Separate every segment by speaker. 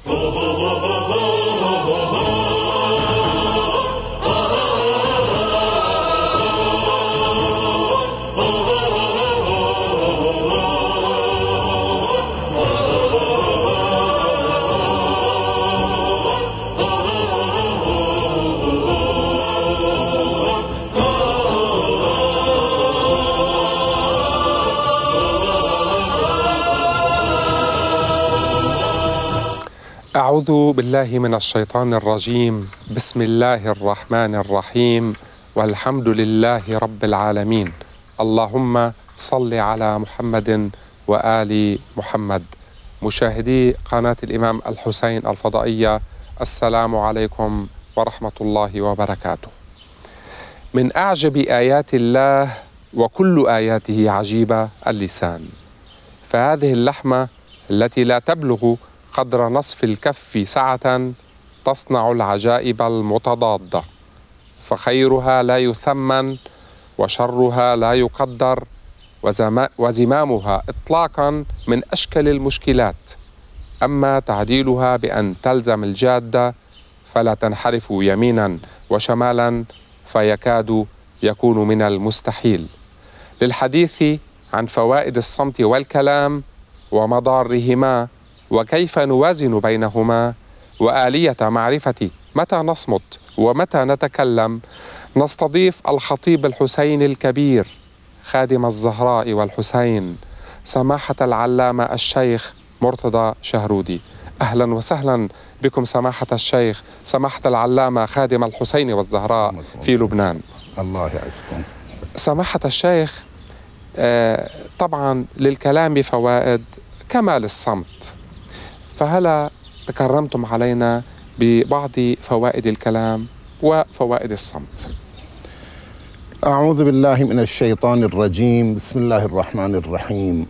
Speaker 1: أعوذ بالله من الشيطان الرجيم. بسم الله الرحمن الرحيم، والحمد لله رب العالمين. اللهم صل على محمد وآل محمد. مشاهدي قناة الإمام الحسين الفضائية، السلام عليكم ورحمة الله وبركاته. من أعجب آيات الله، وكل آياته عجيبة، اللسان. فهذه اللحمة التي لا تبلغ قدر نصف الكف سعة تصنع العجائب المتضادة، فخيرها لا يثمن وشرها لا يقدر، وزمامها إطلاقا من أشكل المشكلات. أما تعديلها بأن تلزم الجادة فلا تنحرف يمينا وشمالا فيكاد يكون من المستحيل. للحديث عن فوائد الصمت والكلام ومضارهما وكيف نوازن بينهما وآلية معرفة متى نصمت ومتى نتكلم، نستضيف الخطيب الحسين الكبير خادم الزهراء والحسين، سماحة العلامة الشيخ مرتضى شهرودي. أهلا وسهلا بكم سماحة الشيخ، سماحة العلامة خادم الحسين والزهراء في لبنان.
Speaker 2: الله يعزكم.
Speaker 1: سماحة الشيخ، طبعا للكلام فوائد كما للصمت، فهلا تكرمتم علينا ببعض فوائد الكلام وفوائد الصمت؟
Speaker 2: أعوذ بالله من الشيطان الرجيم. بسم الله الرحمن الرحيم.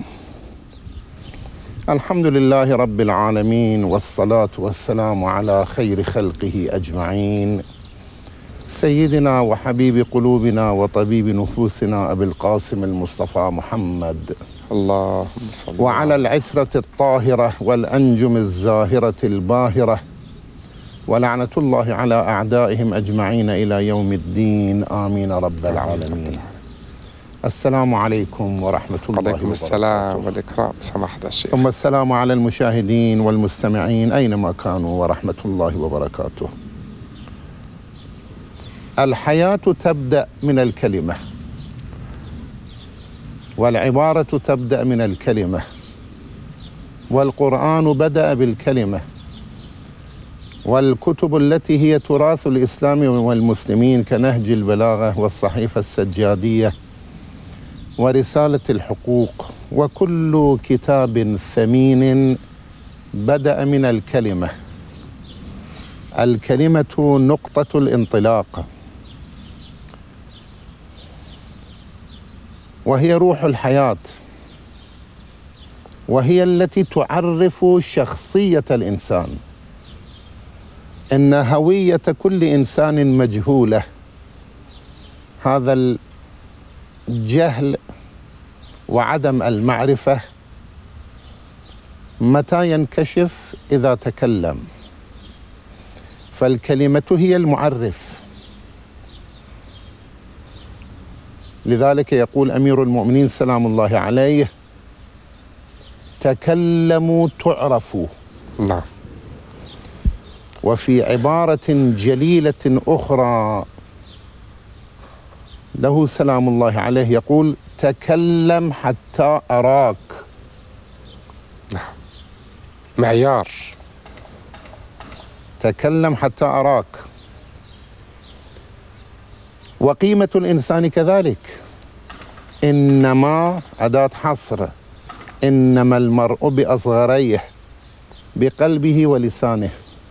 Speaker 2: الحمد لله رب العالمين، والصلاة والسلام على خير خلقه أجمعين، سيدنا وحبيب قلوبنا وطبيب نفوسنا أبي القاسم المصطفى محمد،
Speaker 1: اللهم صل
Speaker 2: وعلى العترة الطاهرة والأنجم الزاهرة الباهرة، ولعنة الله على أعدائهم أجمعين إلى يوم الدين، آمين رب العالمين. السلام عليكم ورحمة الله وبركاته.
Speaker 1: عليكم السلام والإكرام سماحة الشيخ.
Speaker 2: ثم السلام على المشاهدين والمستمعين أينما كانوا ورحمة الله وبركاته. الحياة تبدأ من الكلمة، والعبارة تبدأ من الكلمة، والقرآن بدأ بالكلمة، والكتب التي هي تراث الإسلام والمسلمين كنهج البلاغة والصحيفة السجادية ورسالة الحقوق، وكل كتاب ثمين بدأ من الكلمة. الكلمة نقطة الانطلاق، وهي روح الحياة، وهي التي تعرف شخصية الإنسان. إن هوية كل إنسان مجهولة. هذا الجهل وعدم المعرفة متى ينكشف؟ إذا تكلم. فالكلمة هي المعرف. لذلك يقول أمير المؤمنين سلام الله عليه: تكلموا تعرفوا.
Speaker 1: نعم.
Speaker 2: وفي عبارة جليلة أخرى له سلام الله عليه يقول: تكلم حتى أراك.
Speaker 1: نعم. معيار.
Speaker 2: تكلم حتى أراك. وقيمة الإنسان كذلك. إنما أداة حصر، إنما المرء بأصغريه، بقلبه ولسانه.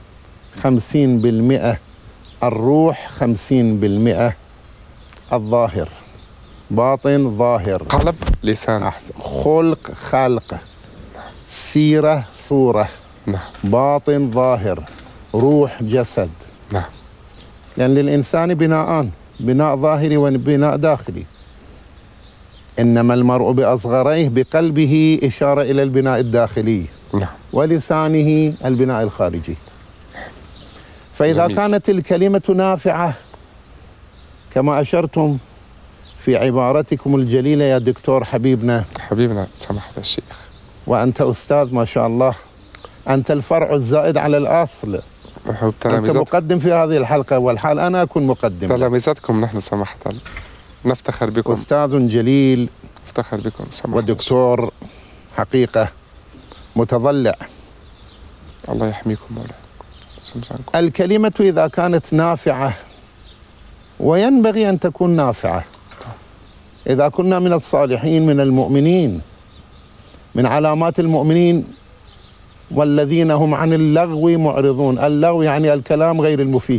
Speaker 2: 50% الروح، 50% الظاهر. باطن ظاهر،
Speaker 1: قلب لسان،
Speaker 2: أحسن. خلق خلق، سيرة صورة.
Speaker 1: نعم.
Speaker 2: باطن ظاهر، روح جسد.
Speaker 1: نعم.
Speaker 2: لأن للإنسان بناءان، بناء ظاهري وبناء داخلي. إنما المرء بأصغريه، بقلبه إشارة إلى البناء الداخلي.
Speaker 1: نعم.
Speaker 2: ولسانه البناء الخارجي. فإذا
Speaker 1: جميل.
Speaker 2: كانت الكلمة نافعة كما أشرتم في عبارتكم الجليلة يا دكتور حبيبنا،
Speaker 1: حبيبنا سماحة الشيخ،
Speaker 2: وأنت أستاذ ما شاء الله، أنت الفرع الزائد على الأصل، أنت مقدم في هذه الحلقة والحال أنا أكون مقدم.
Speaker 1: تلامذتكم نحن سماحة، نفتخر بكم.
Speaker 2: أستاذ جليل،
Speaker 1: نفتخر بكم سماحة،
Speaker 2: ودكتور حقيقة متضلع.
Speaker 1: الله يحميكم مولاي. سمسانكم.
Speaker 2: الكلمة إذا كانت نافعة، وينبغي أن تكون نافعة، إذا كنا من الصالحين من المؤمنين، من علامات المؤمنين والذين هم عن اللغو معرضون. اللغو يعني الكلام غير المفيد.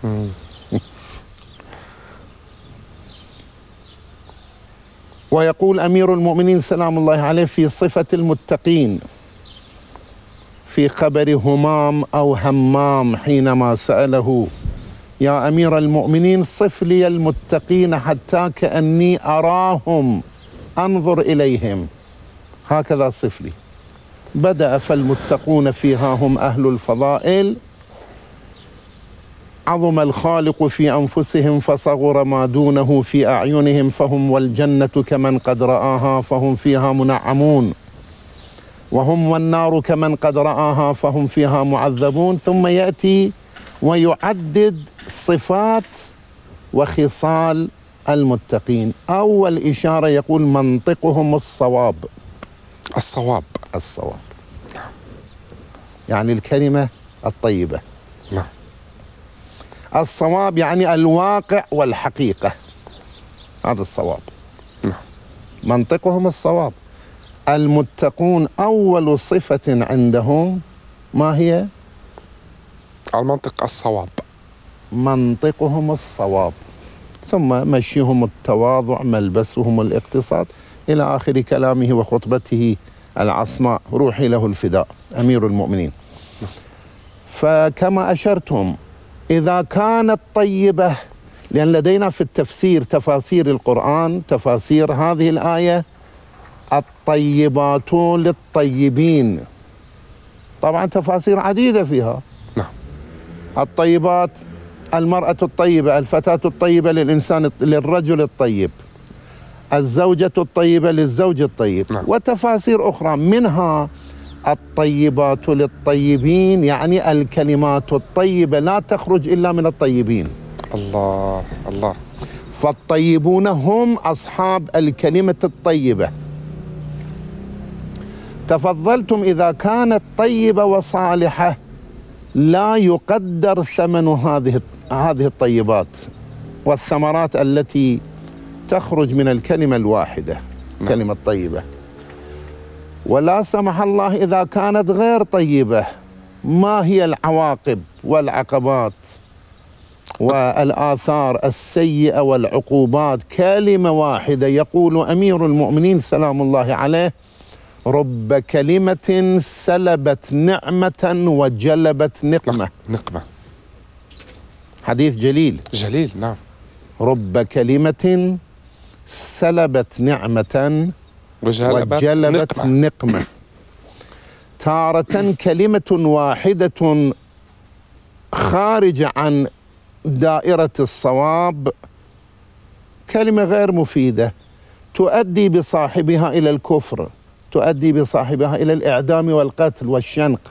Speaker 2: ويقول أمير المؤمنين سلام الله عليه في صفة المتقين في خبر همام أو همام حينما سأله: يا أمير المؤمنين صف لي المتقين حتى كأني أراهم أنظر إليهم، هكذا صف لي. بدأ: فالمتقون فيها هم أهل الفضائل، عظم الخالق في أنفسهم فصغر ما دونه في أعينهم، فهم والجنة كمن قد رآها فهم فيها منعمون، وهم والنار كمن قد رآها فهم فيها معذبون. ثم يأتي ويعدد صفات وخصال المتقين. أول إشارة يقول: منطقهم الصواب.
Speaker 1: الصواب.
Speaker 2: الصواب يعني الكلمة الطيبة.
Speaker 1: نعم.
Speaker 2: الصواب يعني الواقع والحقيقة، هذا الصواب.
Speaker 1: نعم.
Speaker 2: منطقهم الصواب. المتقون أول صفة عندهم ما هي؟
Speaker 1: المنطق الصواب.
Speaker 2: منطقهم الصواب. ثم مشيهم التواضع، ملبسهم الاقتصاد، إلى آخر كلامه وخطبته العصماء، روحي له الفداء، أمير المؤمنين. فكما أشرتم، إذا كانت طيبة، لأن لدينا في التفسير تفاسير القرآن، تفاسير هذه الآية: الطيبات للطيبين. طبعا تفاسير عديدة فيها.
Speaker 1: نعم.
Speaker 2: الطيبات المرأة الطيبة، الفتاة الطيبة للإنسان، للرجل الطيب، الزوجة الطيبة للزوج الطيب.
Speaker 1: نعم.
Speaker 2: وتفاسير أخرى، منها الطيبات للطيبين، يعني الكلمات الطيبة لا تخرج إلا من الطيبين.
Speaker 1: الله الله.
Speaker 2: فالطيبون هم أصحاب الكلمة الطيبة. تفضلتم إذا كانت طيبة وصالحة لا يقدر ثمن هذه الطيبات والثمرات التي تخرج من الكلمة الواحدة.
Speaker 1: نعم.
Speaker 2: كلمة طيبة. ولا سمح الله إذا كانت غير طيبة، ما هي العواقب والعقبات والآثار السيئة والعقوبات؟ كلمة واحدة. يقول أمير المؤمنين سلام الله عليه: رب كلمة سلبت نعمة وجلبت نقمة.
Speaker 1: نقمة.
Speaker 2: حديث جليل.
Speaker 1: جليل. نعم.
Speaker 2: رب كلمة سلبت نعمة وجلبت نقمة. تارة كلمة واحدة خارجة عن دائرة الصواب، كلمة غير مفيدة، تؤدي بصاحبها إلى الكفر، تؤدي بصاحبها إلى الإعدام والقتل والشنق.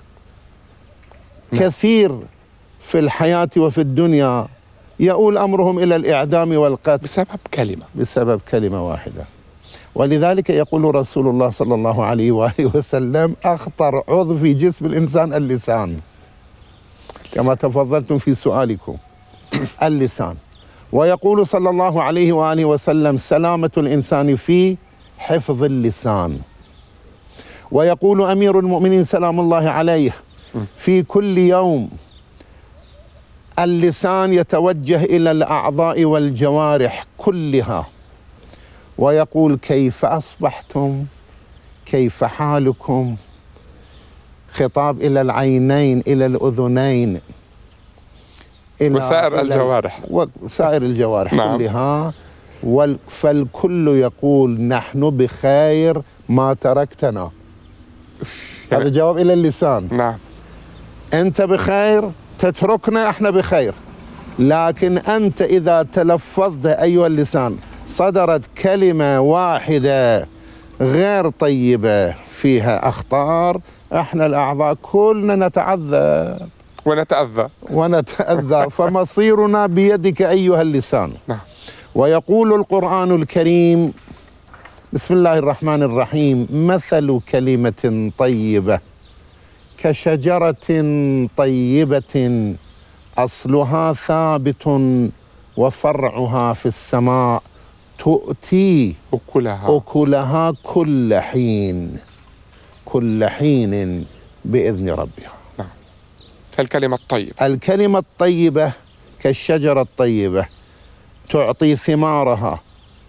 Speaker 2: كثير في الحياة وفي الدنيا يؤول أمرهم إلى الإعدام والقتل بسبب كلمة واحدة. ولذلك يقول رسول الله صلى الله عليه وآله وسلم: أخطر عضو في جسم الإنسان اللسان، كما تفضلتم في سؤالكم. اللسان. ويقول صلى الله عليه وآله وسلم: سلامة الإنسان في حفظ اللسان. ويقول أمير المؤمنين سلام الله عليه: في كل يوم اللسان يتوجه إلى الأعضاء والجوارح كلها ويقول: كيف أصبحتم؟ كيف حالكم؟ خطاب إلى العينين، إلى الأذنين،
Speaker 1: وسائر الجوارح،
Speaker 2: وسائر الجوارح
Speaker 1: نعم.
Speaker 2: كلها. فالكل يقول: نحن بخير ما تركتنا. هذا جواب إلى اللسان.
Speaker 1: نعم.
Speaker 2: أنت بخير تتركنا احنا بخير، لكن أنت إذا تلفظت أيها اللسان صدرت كلمة واحدة غير طيبة فيها أخطار، احنا الأعضاء كلنا نتعذب ونتأذى فمصيرنا بيدك أيها اللسان.
Speaker 1: نعم.
Speaker 2: ويقول القرآن الكريم بسم الله الرحمن الرحيم: مثل كلمة طيبة كشجرة طيبة أصلها ثابت وفرعها في السماء تؤتي أكلها كل حين بإذن ربها.
Speaker 1: نعم.
Speaker 2: الكلمة الطيبة كالشجرة الطيبة تعطي ثمارها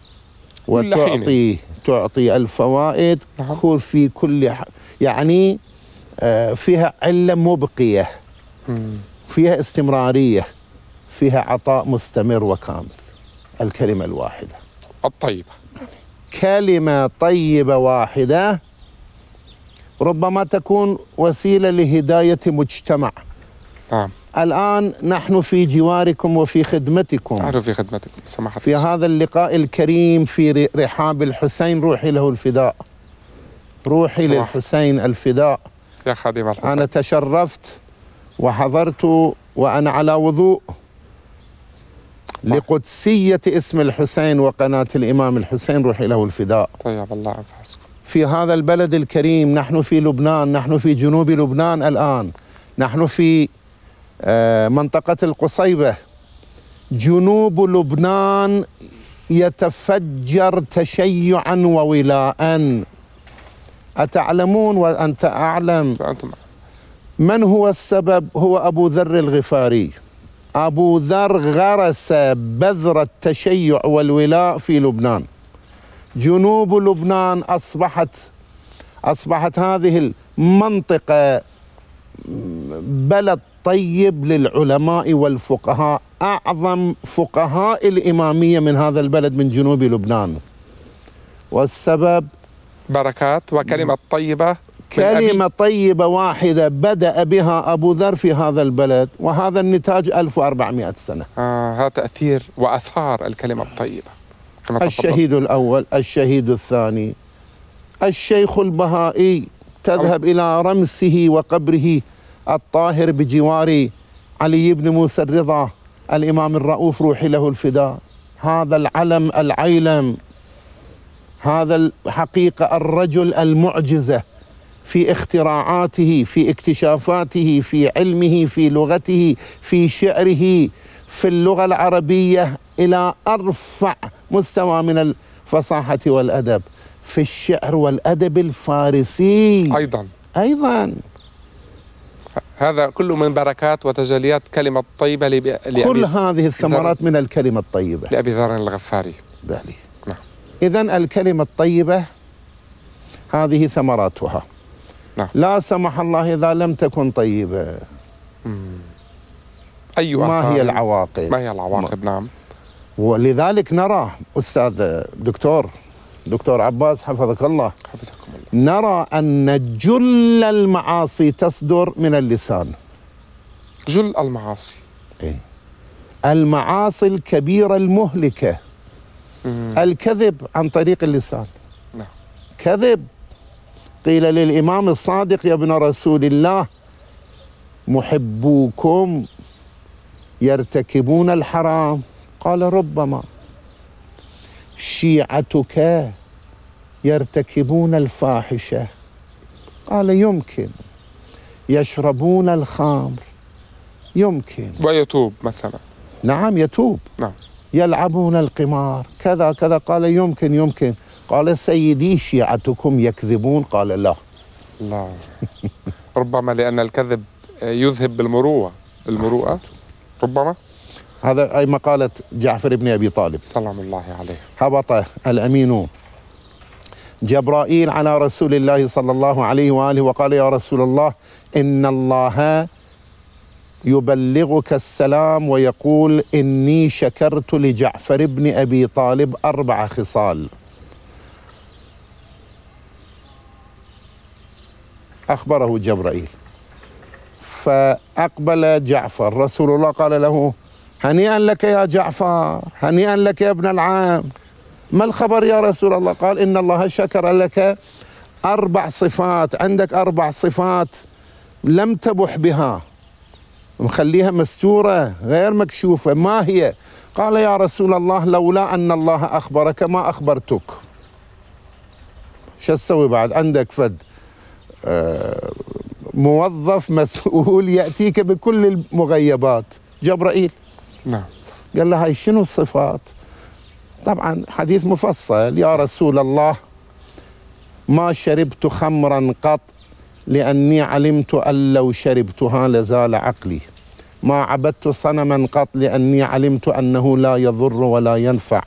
Speaker 2: وتعطي الفوائد.
Speaker 1: نعم.
Speaker 2: في كل يعني فيها علة مبقية، فيها استمرارية، فيها عطاء مستمر وكامل. الكلمة الواحدة
Speaker 1: الطيبة،
Speaker 2: كلمة طيبة واحدة ربما تكون وسيلة لهداية مجتمع.
Speaker 1: نعم.
Speaker 2: الآن نحن في جواركم وفي خدمتكم.
Speaker 1: نحن في خدمتكم سماحة
Speaker 2: في هذا اللقاء الكريم في رحاب الحسين، روحي له الفداء، روحي للحسين الفداء.
Speaker 1: يا خادم الحسين،
Speaker 2: أنا تشرفت وحضرت وأنا على وضوء لقدسية اسم الحسين وقناة الإمام الحسين، روحي له الفداء.
Speaker 1: طيب الله أنفاسكم.
Speaker 2: في هذا البلد الكريم، نحن في لبنان، نحن في جنوب لبنان الآن، نحن في منطقة القصيبة. جنوب لبنان يتفجر تشيعا وولاء. أتعلمون وأنت أعلم من هو السبب؟ هو أبو ذر الغفاري. أبو ذر غرس بذر التشيع والولاء في لبنان. جنوب لبنان أصبحت هذه المنطقة بلد طيب للعلماء والفقهاء. أعظم فقهاء الإمامية من هذا البلد من جنوب لبنان. والسبب
Speaker 1: بركات وكلمة طيبة،
Speaker 2: كلمة طيبة واحدة بدأ بها أبو ذر في هذا البلد، وهذا النتاج 1400 سنة.
Speaker 1: هذا تأثير وأثار الكلمة الطيبة.
Speaker 2: الشهيد الأول، الشهيد الثاني، الشيخ البهائي تذهب إلى رمسه وقبره الطاهر بجوار علي بن موسى الرضا الإمام الرؤوف، روحي له الفداء. هذا العلم العيلم، هذا الحقيقة الرجل المعجزة في اختراعاته، في اكتشافاته، في علمه، في لغته، في شعره، في اللغة العربية إلى أرفع مستوى من الفصاحة والأدب، في الشعر والأدب الفارسي أيضا.
Speaker 1: هذا كله من بركات وتجليات كلمة طيبة
Speaker 2: كل هذه الثمرات من الكلمة الطيبة
Speaker 1: لأبي ذر الغفاري.
Speaker 2: نعم. إذن الكلمة الطيبة هذه ثمراتها.
Speaker 1: نعم.
Speaker 2: لا سمح الله إذا لم تكن طيبة. ما هي العواقب؟
Speaker 1: نعم.
Speaker 2: ولذلك نرى أستاذ دكتور عباس حفظك الله،
Speaker 1: حفظكم الله،
Speaker 2: نرى أن جل المعاصي تصدر من اللسان.
Speaker 1: جل المعاصي،
Speaker 2: المعاصي الكبيرة المهلكة. الكذب عن طريق اللسان.
Speaker 1: نعم.
Speaker 2: كذب. قيل للإمام الصادق يا ابن رسول الله: محبوكم يرتكبون الحرام. قال: ربما. شيعتك يرتكبون الفاحشة. قال: يمكن. يشربون الخمر. يمكن.
Speaker 1: ويتوب مثلا.
Speaker 2: نعم يتوب.
Speaker 1: نعم.
Speaker 2: يلعبون القمار كذا كذا. قال: يمكن. قال: سيدي شيعتكم يكذبون. قال: لا.
Speaker 1: ربما لأن الكذب يذهب بالمروءة. ربما.
Speaker 2: هذا أي مقالة جعفر بن أبي طالب
Speaker 1: سلام الله عليه.
Speaker 2: هبط الأمين جبرائيل على رسول الله صلى الله عليه وآله وقال: يا رسول الله، إن الله يبلغك السلام ويقول إني شكرت لجعفر بن أبي طالب 4 خصال. أخبره جبرائيل. فأقبل جعفر، رسول الله قال له: هنيئا لك يا جعفر، هنيئا لك يا ابن العام. ما الخبر يا رسول الله؟ قال: إن الله شكر لك 4 صفات، عندك 4 صفات لم تبح بها، مخليها مستورة غير مكشوفة. ما هي؟ قال: يا رسول الله لولا أن الله أخبرك ما أخبرتك. شو تسوي بعد؟ عندك فد موظف مسؤول يأتيك بكل المغيبات، جبرائيل.
Speaker 1: نعم.
Speaker 2: قال له: هاي شنو الصفات؟ طبعا حديث مفصل. يا رسول الله ما شربت خمرا قط لأني علمت أن لو شربتها لزال عقلي. ما عبدت صنما قط لأني علمت أنه لا يضر ولا ينفع.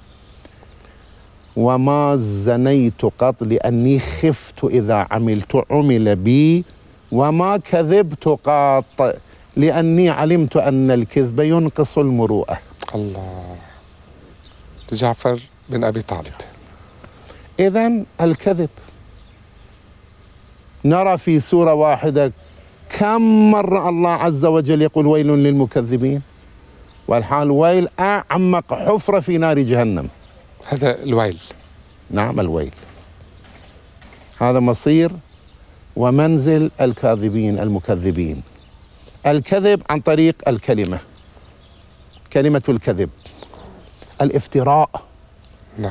Speaker 2: وما زنيت قط لأني خفت إذا عملت عمل بي. وما كذبت قط لأني علمت أن الكذب ينقص المروءة.
Speaker 1: الله. جعفر بن أبي طالب.
Speaker 2: إذن الكذب، نرى في سورة واحدة كم مرة الله عز وجل يقول: ويل للمكذبين، والحال ويل أعمق حفرة في نار جهنم.
Speaker 1: هذا الويل.
Speaker 2: نعم، الويل هذا مصير ومنزل الكاذبين المكذبين. الكذب عن طريق الكلمة، كلمة الكذب، الافتراء.
Speaker 1: نعم.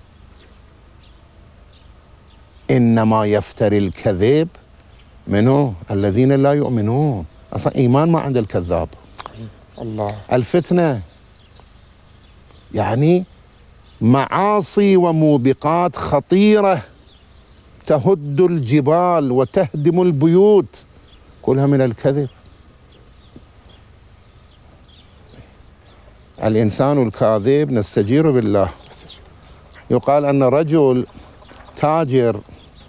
Speaker 2: إنما يفتري الكذب منه الذين لا يؤمنون. أصلا إيمان ما عند الكذاب.
Speaker 1: الله.
Speaker 2: الفتنة يعني معاصي وموبقات خطيرة تهد الجبال وتهدم البيوت، كلها من الكذب. الإنسان الكاذب نستجير بالله. يقال أن رجل تاجر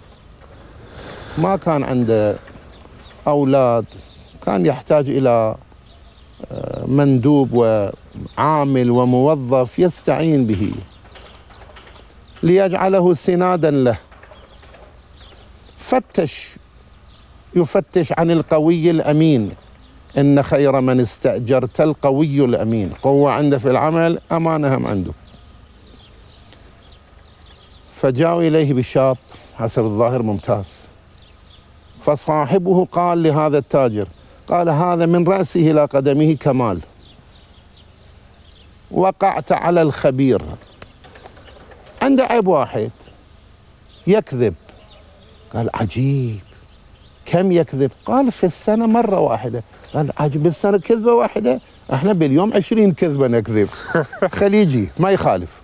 Speaker 2: ما كان عنده أولاد، كان يحتاج إلى مندوب وعامل وموظف يستعين به ليجعله سنادا له. يفتش عن القوي الأمين. إن خير من استأجرت القوي الأمين. قوة عنده في العمل، أمانة هم عنده. فجاءوا إليه بشاب حسب الظاهر ممتاز، فصاحبه قال لهذا التاجر، قال: هذا من رأسه إلى قدمه كمال، وقعت على الخبير، عنده عيب واحد، يكذب. قال: عجيب، كم يكذب؟ قال: في السنة مرة واحدة. قال: عجيب، بالسنة كذبة واحدة؟ احنا باليوم 20 كذبة نكذب. خليجي ما يخالف.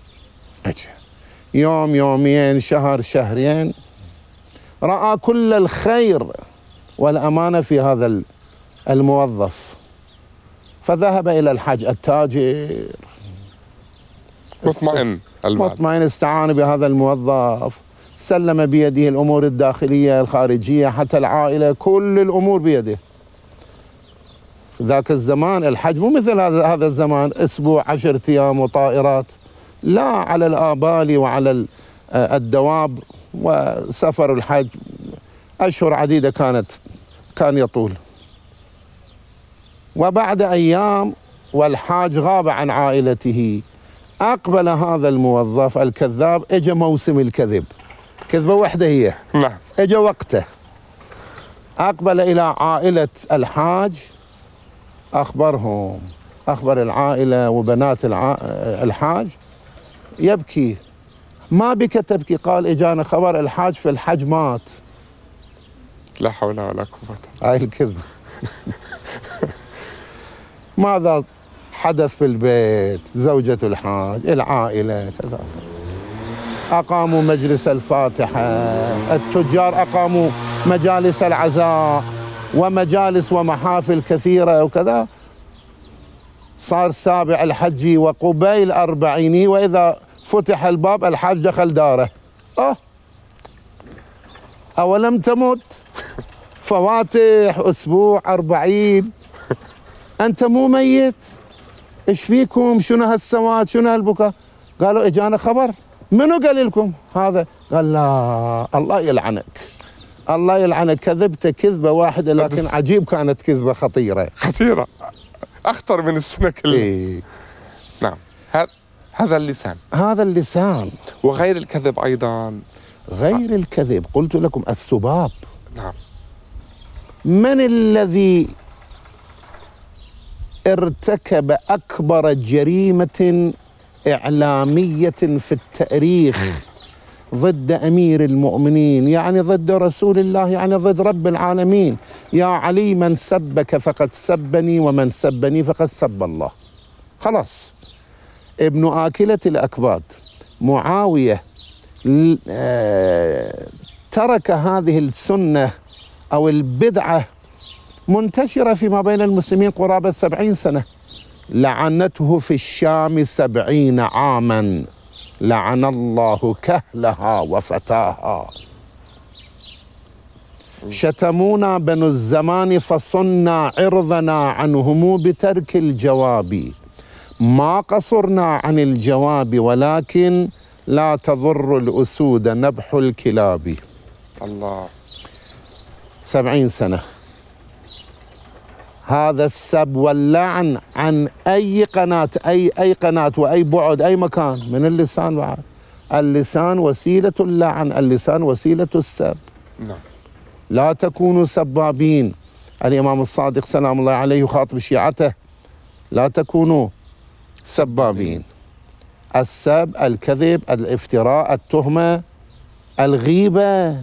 Speaker 2: يوم، يومين، شهر، شهرين، رأى كل الخير والأمانة في هذا الموظف، فذهب إلى الحج. التاجر مطمئن استعان بهذا الموظف، سلم بيده الأمور الداخلية الخارجية حتى العائلة، كل الأمور بيده. ذاك الزمان الحج مو مثل هذا الزمان، أسبوع 10 أيام وطائرات، لا، على الآبال وعلى الدواب، وسفر الحج أشهر عديدة كان يطول. وبعد أيام والحاج غاب عن عائلته، أقبل هذا الموظف الكذاب. إجا موسم الكذب، كذبة واحدة هي.
Speaker 1: نعم.
Speaker 2: إجا وقته. أقبل إلى عائلة الحاج، أخبرهم، أخبر العائلة وبنات الحاج، يبكي. ما بك تبكي؟ قال: إجانا خبر الحاج في الحج مات.
Speaker 1: لا حول ولا قوة.
Speaker 2: هاي الكذب. ماذا حدث في البيت؟ زوجة الحاج، العائلة، كذا. أقاموا مجلس الفاتحة، التجار أقاموا مجالس العزاء ومجالس ومحافل كثيرة وكذا. صار 7 الحج وقبيل 40، وإذا فتح الباب الحاج دخل داره. أولم تمت؟ فواتح أسبوع 40، أنت مو ميت؟ إيش فيكم؟ شنو هالسواد؟ شنو هالبكاء؟ قالوا: إجانا خبر. منو قال لكم هذا؟ قال: لا، الله يلعنك، الله يلعنك، كذبت كذبة واحدة لكن عجيب كانت كذبة خطيرة.
Speaker 1: خطيرة، أخطر من السنة كلها.
Speaker 2: إيه؟
Speaker 1: نعم. هذا اللسان.
Speaker 2: هذا اللسان.
Speaker 1: وغير الكذب أيضا.
Speaker 2: غير الكذب قلت لكم السباب.
Speaker 1: نعم.
Speaker 2: من الذي ارتكب أكبر جريمة إعلامية في التاريخ ضد أمير المؤمنين، يعني ضد رسول الله، يعني ضد رب العالمين؟ يا علي من سبك فقد سبني ومن سبني فقد سب الله. خلاص. ابن آكلة الأكباد معاوية ترك هذه السنة أو البدعة منتشرة فيما بين المسلمين قرابة 70 سنة. لعنته في الشام 70 عاما، لعن الله كهلها وفتاها. شتمونا بنو الزمان فصنا عرضنا عنهم بترك الجواب، ما قصرنا عن الجواب ولكن لا تضر الأسود نبح الكلاب.
Speaker 1: الله.
Speaker 2: 70 سنة. هذا السب واللعن عن أي قناة، أي قناة وأي بعد أي مكان من اللسان. بعد اللسان وسيلة اللعن، اللسان وسيلة السب.
Speaker 1: نعم.
Speaker 2: لا تكونوا سبابين. الإمام الصادق سلام الله عليه يخاطب شيعته: لا تكونوا سبابين. السب، الكذب، الافتراء، التهمة، الغيبة.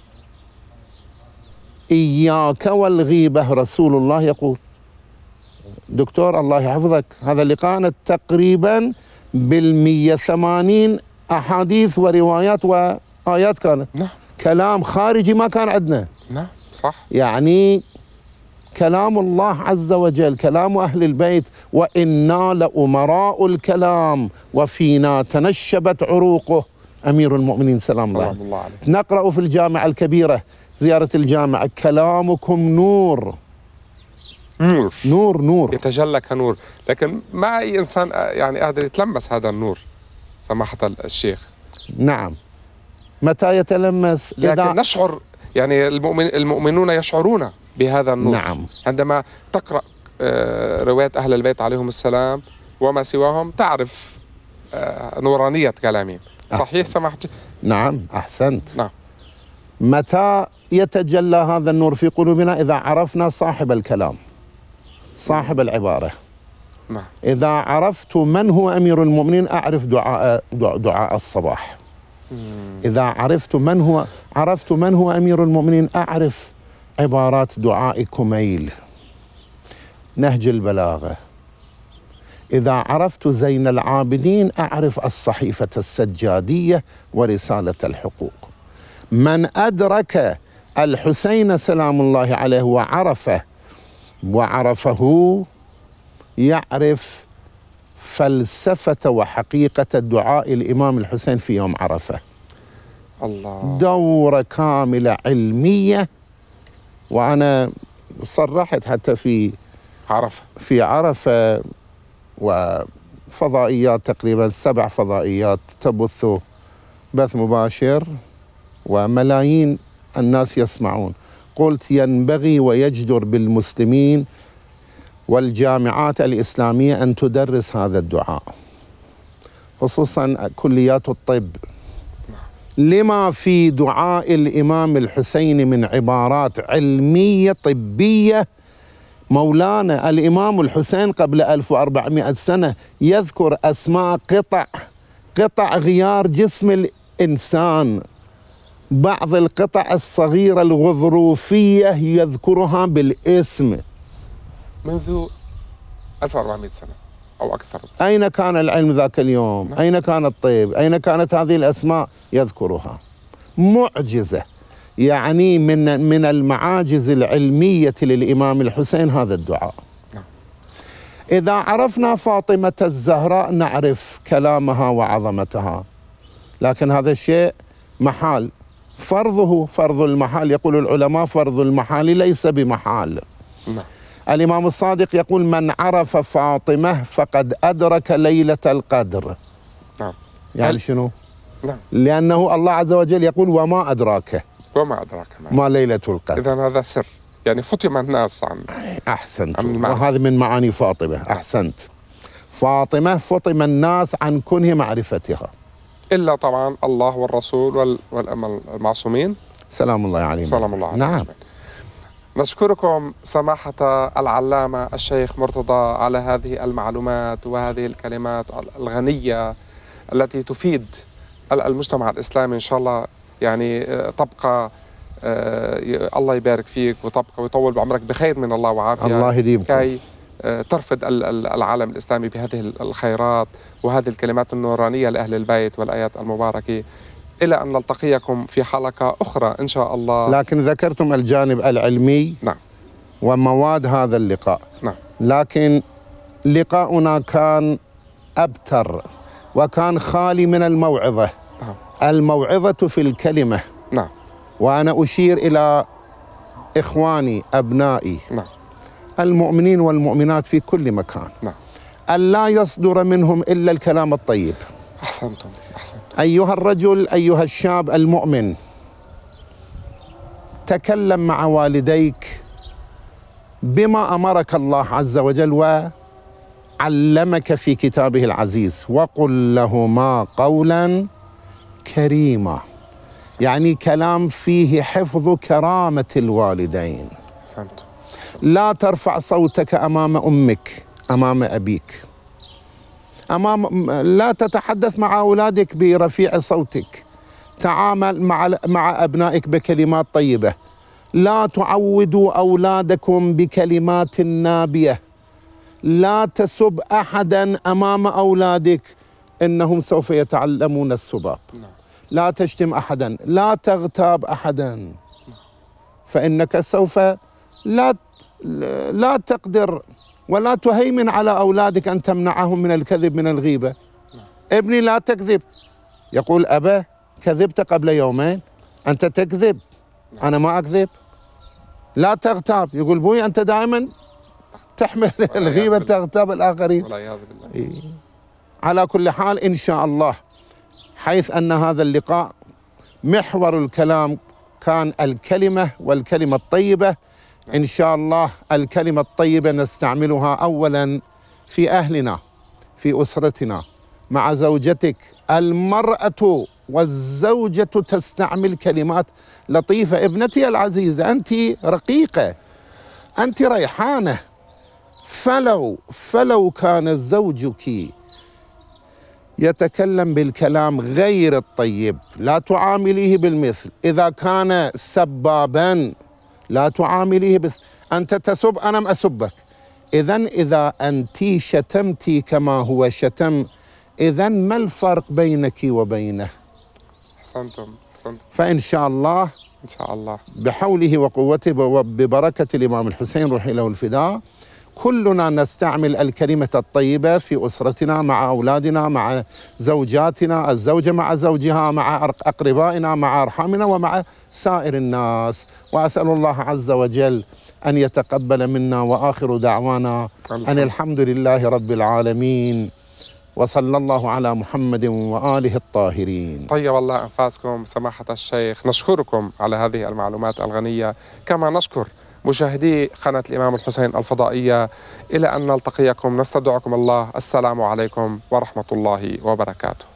Speaker 2: إياك والغيبة. رسول الله يقول، دكتور الله يحفظك، هذا لقاءنا تقريبا بال180 أحاديث وروايات وآيات كانت.
Speaker 1: نعم.
Speaker 2: كلام خارجي ما كان عندنا.
Speaker 1: نعم صح.
Speaker 2: يعني كلام الله عز وجل، كلام أهل البيت: وإنا لأمراء الكلام وفينا تنشبت عروقه. أمير المؤمنين سلام الله عليه. نقرأ في الجامعة الكبيرة، زيارة الجامعة: كلامكم نور.
Speaker 1: نور
Speaker 2: نور نور
Speaker 1: يتجلى كنور. لكن ما أي إنسان يعني قادر يتلمس هذا النور سماحة الشيخ.
Speaker 2: نعم. متى يتلمس؟
Speaker 1: لكن نشعر، يعني المؤمنون يشعرون بهذا النور.
Speaker 2: نعم.
Speaker 1: عندما تقرأ رواية أهل البيت عليهم السلام وما سواهم تعرف نورانية كلامهم. صحيح سماحتي؟
Speaker 2: نعم أحسنت.
Speaker 1: نعم.
Speaker 2: متى يتجلى هذا النور في قلوبنا؟ إذا عرفنا صاحب الكلام، صاحب العبارة.
Speaker 1: نعم.
Speaker 2: إذا عرفت من هو أمير المؤمنين أعرف دعاء الصباح. إذا عرفت من هو أمير المؤمنين أعرف عبارات دعاء كميل، نهج البلاغة. إذا عرفت زين العابدين أعرف الصحيفة السجادية ورسالة الحقوق. من أدرك الحسين سلام الله عليه وعرفه يعرف فلسفة وحقيقة دعاء الإمام الحسين في يوم عرفة.
Speaker 1: الله.
Speaker 2: دورة كاملة علمية. وأنا صرحت حتى في عرفة وفضائيات، تقريبا 7 فضائيات تبث بث مباشر وملايين الناس يسمعون. قلت ينبغي ويجدر بالمسلمين والجامعات الإسلامية أن تدرس هذا الدعاء، خصوصا كليات الطب، لما في دعاء الإمام الحسين من عبارات علمية طبية. مولانا الإمام الحسين قبل 1400 سنة يذكر أسماء قطع غيار جسم الإنسان، بعض القطع الصغيرة الغضروفية يذكرها بالاسم
Speaker 1: منذ 1400 سنة أو أكثر.
Speaker 2: أين كان العلم ذاك اليوم؟ أين كان الطب؟ أين كانت هذه الأسماء؟ يذكرها. معجزة. يعني من المعاجز العلمية للإمام الحسين هذا الدعاء. إذا عرفنا فاطمة الزهراء نعرف كلامها وعظمتها، لكن هذا الشيء محال. فرض المحال، يقول العلماء فرض المحال ليس بمحال. الإمام الصادق يقول: من عرف فاطمة فقد أدرك ليلة القدر. يعني شنو؟ لأنه الله عز وجل يقول: وما أدراك.
Speaker 1: وما أدراك
Speaker 2: ما ليلة القدر.
Speaker 1: إذا هذا سر، يعني فطم الناس عن
Speaker 2: أحسنت. وهذه من معاني فاطمة. أحسنت. فاطمة فطم الناس عن كنه معرفتها،
Speaker 1: إلا طبعا الله والرسول والأمة المعصومين
Speaker 2: سلام الله عليهم.
Speaker 1: سلام الله عليهم.
Speaker 2: نعم.
Speaker 1: نشكركم سماحة العلامة الشيخ مرتضى على هذه المعلومات وهذه الكلمات الغنية التي تفيد المجتمع الإسلامي. إن شاء الله يعني تبقى الله يبارك فيك وتبقى ويطول بعمرك بخير من الله وعافية.
Speaker 2: الله يديمكم.
Speaker 1: كي ترفد العالم الإسلامي بهذه الخيرات وهذه الكلمات النورانية لأهل البيت والآيات المباركة، إلى أن نلتقيكم في حلقة أخرى إن شاء الله.
Speaker 2: لكن ذكرتم الجانب العلمي
Speaker 1: نعم
Speaker 2: ومواد هذا اللقاء.
Speaker 1: نعم.
Speaker 2: لكن لقاؤنا كان أبتر وكان خالي من الموعظة.
Speaker 1: نعم.
Speaker 2: الموعظة في الكلمة.
Speaker 1: نعم.
Speaker 2: وأنا أشير إلى إخواني أبنائي
Speaker 1: نعم.
Speaker 2: المؤمنين والمؤمنات في كل مكان.
Speaker 1: نعم.
Speaker 2: ألا يصدر منهم إلا الكلام الطيب.
Speaker 1: أحسنتم. أحسنتم.
Speaker 2: أيها الرجل، أيها الشاب المؤمن، تكلم مع والديك بما أمرك الله عز وجل وعلمك في كتابه العزيز، وقل لهما قولا كريما، يعني كلام فيه حفظ كرامة الوالدين.
Speaker 1: أحسنتم.
Speaker 2: لا ترفع صوتك أمام أمك، أمام أبيك، لا تتحدث مع أولادك برفيع صوتك. تعامل مع أبنائك بكلمات طيبة. لا تعودوا أولادكم بكلمات نابية. لا تسب أحدا أمام أولادك، إنهم سوف يتعلمون السباب. لا تشتم أحدا، لا تغتاب أحدا، فإنك سوف لا تقدر ولا تهيمن على أولادك أن تمنعهم من الكذب من الغيبة. ابني لا تكذب، يقول أبا كذبت قبل يومين، أنت تكذب، أنا ما أكذب. لا تغتاب، يقول بوي أنت دائما تحمل الغيبة، تغتاب الآخرين.
Speaker 1: والعياذ بالله.
Speaker 2: على كل حال إن شاء الله، حيث أن هذا اللقاء محور الكلام كان الكلمة والكلمة الطيبة، إن شاء الله الكلمة الطيبة نستعملها أولا في أهلنا، في أسرتنا، مع زوجتك. المرأة والزوجة تستعمل كلمات لطيفة. ابنتي العزيزة، أنت رقيقة، أنت ريحانة، فلو كان زوجك يتكلم بالكلام غير الطيب لا تعامليه بالمثل. إذا كان سبابا لا تعامليه أنت تسب أنا أسبك. إذا أنت شتمتي كما هو شتم، إذا ما الفرق بينك وبينه؟
Speaker 1: أحسنتم. أحسنتم.
Speaker 2: فإن شاء الله،
Speaker 1: إن شاء الله
Speaker 2: بحوله وقوته وببركة الإمام الحسين روحي له الفداء، كلنا نستعمل الكلمة الطيبة في أسرتنا، مع أولادنا، مع زوجاتنا، الزوجة مع زوجها، مع أقربائنا، مع أرحامنا، ومع سائر الناس. وأسأل الله عز وجل أن يتقبل منا، وآخر دعوانا أن الحمد لله رب العالمين، وصلى الله على محمد وآله الطاهرين.
Speaker 1: طيب الله أنفاسكم سماحة الشيخ. نشكركم على هذه المعلومات الغنية، كما نشكر مشاهدي قناة الإمام الحسين الفضائية. إلى أن نلتقيكم نستودعكم الله. السلام عليكم ورحمة الله وبركاته.